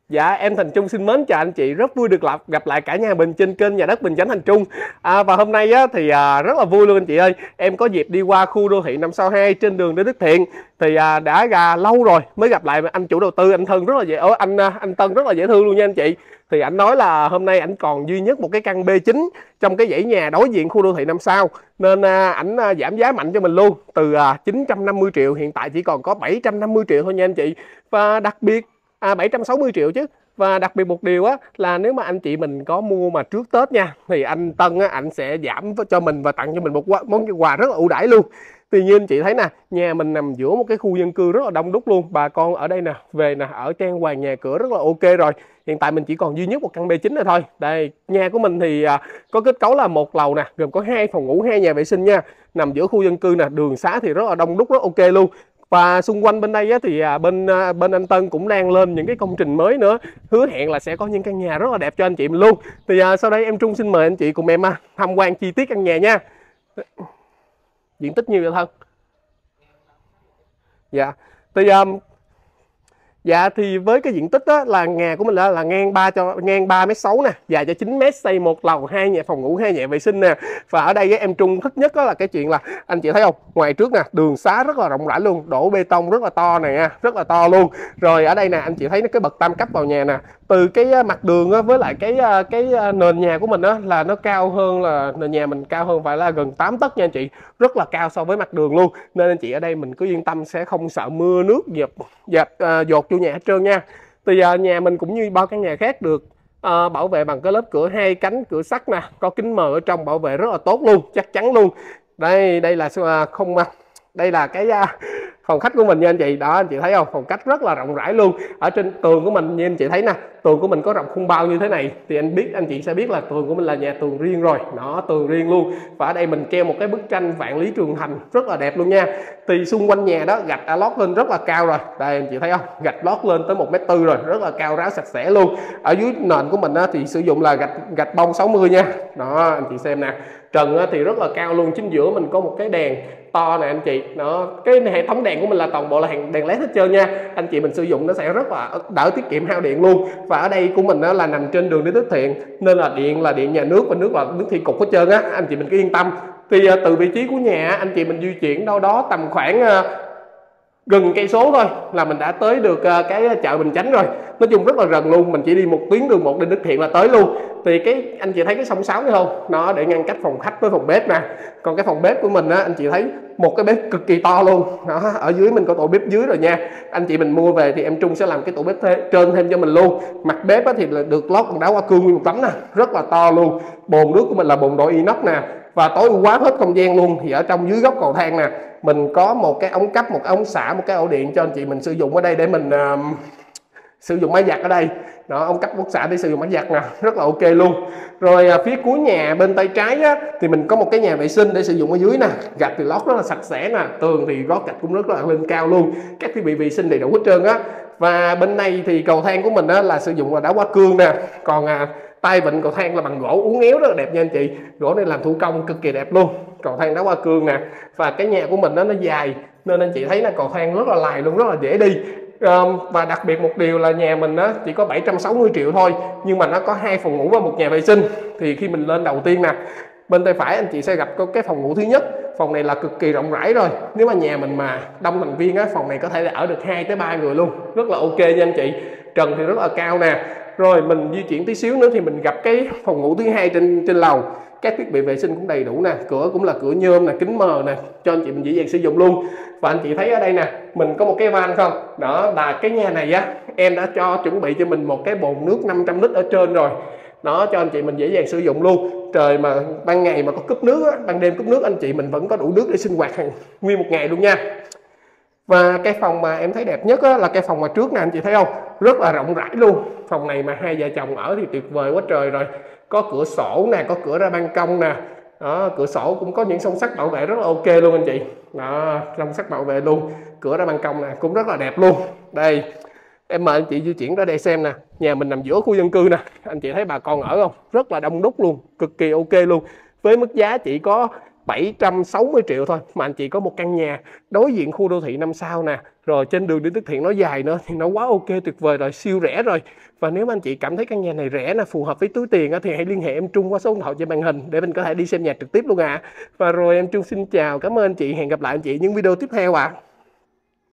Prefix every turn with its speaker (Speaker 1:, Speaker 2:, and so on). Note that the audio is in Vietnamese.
Speaker 1: Dạ, em Thành Trung xin mến chào anh chị, rất vui được gặp lại cả nhà mình trên kênh Nhà đất Bình Chánh Thành Trung. Và hôm nay á, thì rất là vui luôn anh chị ơi. Em có dịp đi qua khu đô thị 5 sao 2 trên đường Lê Đức Thiện. Thì đã lâu rồi mới gặp lại anh chủ đầu tư, anh Thân rất là dễ, anh Tân rất là dễ thương luôn nha anh chị. Thì anh nói là hôm nay anh còn duy nhất một cái căn B9 trong cái dãy nhà đối diện khu đô thị 5 sao. Nên ảnh giảm giá mạnh cho mình luôn, từ 950 triệu hiện tại chỉ còn có 750 triệu thôi nha anh chị. Và đặc biệt 760 triệu chứ. Và đặc biệt một điều á là nếu mà anh chị mình có mua mà trước Tết nha, thì anh Tân á, anh sẽ giảm cho mình và tặng cho mình một món quà rất là ưu đãi luôn. Tuy nhiên anh chị thấy nè, nhà mình nằm giữa một cái khu dân cư rất là đông đúc luôn. Bà con ở đây nè, về nè, ở trang hoàng nhà cửa rất là ok rồi. Hiện tại mình chỉ còn duy nhất một căn B9 này thôi. Đây, nhà của mình thì có kết cấu là một lầu nè, gồm có 2 phòng ngủ, 2 nhà vệ sinh nha. Nằm giữa khu dân cư nè, đường xá thì rất là đông đúc, rất ok luôn. Và xung quanh bên đây á, thì bên anh Tân cũng đang lên những cái công trình mới nữa, hứa hẹn là sẽ có những căn nhà rất là đẹp cho anh chị mình luôn. Thì sau đây em Trung xin mời anh chị cùng em tham quan chi tiết căn nhà nha. Diện tích nhiêu vậy Thân? Dạ. Thì dạ thì với cái diện tích đó là nhà của mình là ngang 3,6 m nè, dài cho 9 m, xây một lầu, 2 nhà phòng ngủ, 2 nhà vệ sinh nè. Và ở đây em Trung thích nhất đó là cái chuyện là anh chị thấy không, ngoài trước nè, đường xá rất là rộng rãi luôn, đổ bê tông rất là to này nha, rất là to luôn. Rồi ở đây nè anh chị thấy cái bậc tam cấp vào nhà nè, từ cái mặt đường á, với lại cái nền nhà của mình á là nó cao hơn, là nền nhà mình cao hơn phải là gần 8 tấc nha anh chị, rất là cao so với mặt đường luôn. Nên anh chị ở đây mình cứ yên tâm, sẽ không sợ mưa nước dột vô nhà hết trơn nha. Thì nhà mình cũng như bao căn nhà khác được bảo vệ bằng cái lớp cửa 2 cánh cửa sắt nè, có kính mờ ở trong, bảo vệ rất là tốt luôn, chắc chắn luôn. Đây là không đây là cái phòng khách của mình nha anh chị. Đó, anh chị thấy không, phòng khách rất là rộng rãi luôn. Ở trên tường của mình như anh chị thấy nè, tường của mình có rộng khung bao như thế này thì anh chị sẽ biết là tường của mình là nhà tường riêng rồi. Đó, tường riêng luôn. Và ở đây mình treo một cái bức tranh Vạn Lý Trường Thành rất là đẹp luôn nha. Thì xung quanh nhà đó gạch đã lót lên rất là cao rồi. Đây anh chị thấy không, gạch lót lên tới 1,4 m rồi, rất là cao ráo sạch sẽ luôn. Ở dưới nền của mình thì sử dụng là gạch bông 60 nha. Đó, anh chị xem nè, trần thì rất là cao luôn. Chính giữa mình có một cái đèn to nè anh chị. Đó, cái hệ thống đèn của mình là toàn bộ là đèn led hết trơn nha. Anh chị mình sử dụng nó sẽ rất là đỡ tiết kiệm hao điện luôn. Và ở đây của mình là nằm trên đường Lê Đức Thiện, nên là điện nhà nước, và nước là nước thủy cục hết trơn á, anh chị mình cứ yên tâm. Thì từ vị trí của nhà anh chị mình di chuyển đâu đó tầm khoảng gần cây số thôi là mình đã tới được cái chợ Bình Chánh rồi. Nói chung rất là gần luôn, mình chỉ đi một tuyến đường một Lê Đức Thiện là tới luôn. Thì anh chị thấy cái song sáo này không, nó để ngăn cách phòng khách với phòng bếp nè. Còn cái phòng bếp của mình anh chị thấy một cái bếp cực kỳ to luôn. Đó, ở dưới mình có tổ bếp dưới rồi nha. Anh chị mình mua về thì em Trung sẽ làm cái tổ bếp trên thêm cho mình luôn. Mặt bếp thì là được lót bằng đá hoa cương nguyên một tấm nè, rất là to luôn. Bồn nước của mình là bồn đổ inox nè, và tối ưu hóa hết không gian luôn. Thì ở trong dưới góc cầu thang nè, mình có một cái ống cấp, một cái ống xả, một cái ổ điện cho anh chị mình sử dụng ở đây để mình sử dụng máy giặt ở đây. Đó, ống cấp ống xả để sử dụng máy giặt nè, rất là ok luôn. Rồi phía cuối nhà bên tay trái thì mình có một cái nhà vệ sinh để sử dụng ở dưới nè. Gạch thì lót rất là sạch sẽ nè, tường thì lót gạch cũng rất là lên cao luôn, các thiết bị vệ sinh đầy đủ hết trơn á. Và bên này thì cầu thang của mình là sử dụng là đá hoa cương nè. Còn tay vịn cầu thang là bằng gỗ uốn éo rất là đẹp nha anh chị. Gỗ này làm thủ công cực kỳ đẹp luôn. Cầu thang đá hoa cương nè. Và cái nhà của mình nó dài nên anh chị thấy là cầu thang rất là lài luôn, rất là dễ đi. Và đặc biệt một điều là nhà mình chỉ có 760 triệu thôi, nhưng mà nó có 2 phòng ngủ và 1 nhà vệ sinh. Thì khi mình lên đầu tiên nè, bên tay phải anh chị sẽ gặp có cái phòng ngủ thứ nhất. Phòng này là cực kỳ rộng rãi rồi. Nếu mà nhà mình mà đông thành viên phòng này có thể là ở được 2 tới 3 người luôn, rất là ok nha anh chị. Trần thì rất là cao nè. Rồi mình di chuyển tí xíu nữa thì mình gặp cái phòng ngủ thứ hai trên lầu. Các thiết bị vệ sinh cũng đầy đủ nè, cửa cũng là cửa nhôm nè, kính mờ nè, cho anh chị mình dễ dàng sử dụng luôn. Và anh chị thấy ở đây nè, mình có một cái van không? Đó là cái nhà này em đã chuẩn bị cho mình một cái bồn nước 500 lít ở trên rồi. Đó, cho anh chị mình dễ dàng sử dụng luôn. Trời mà ban ngày mà có cúp nước ban đêm cúp nước, anh chị mình vẫn có đủ nước để sinh hoạt nguyên một ngày luôn nha. Và cái phòng mà em thấy đẹp nhất là cái phòng mà trước nè, anh chị thấy không, rất là rộng rãi luôn. Phòng này mà hai vợ chồng ở thì tuyệt vời quá trời rồi. Có cửa sổ nè, có cửa ra ban công nè. Đó, cửa sổ cũng có những song sắt bảo vệ rất là ok luôn anh chị. Đó, song sắt bảo vệ luôn. Cửa ra ban công nè cũng rất là đẹp luôn. Đây, em mời anh chị di chuyển ra đây xem nè. Nhà mình nằm giữa khu dân cư nè, anh chị thấy bà con ở không, rất là đông đúc luôn, cực kỳ ok luôn. Với mức giá chỉ có 760 triệu thôi mà anh chị có một căn nhà đối diện khu đô thị 5 sao nè, rồi trên đường Nguyễn Tất Thiện nó dài nữa thì nó quá ok, tuyệt vời rồi, siêu rẻ rồi. Và nếu mà anh chị cảm thấy căn nhà này rẻ nè, phù hợp với túi tiền thì hãy liên hệ em Trung qua số điện thoại trên màn hình để mình có thể đi xem nhà trực tiếp luôn ạ. Và rồi em Trung xin chào, cảm ơn anh chị, hẹn gặp lại anh chị những video tiếp theo ạ.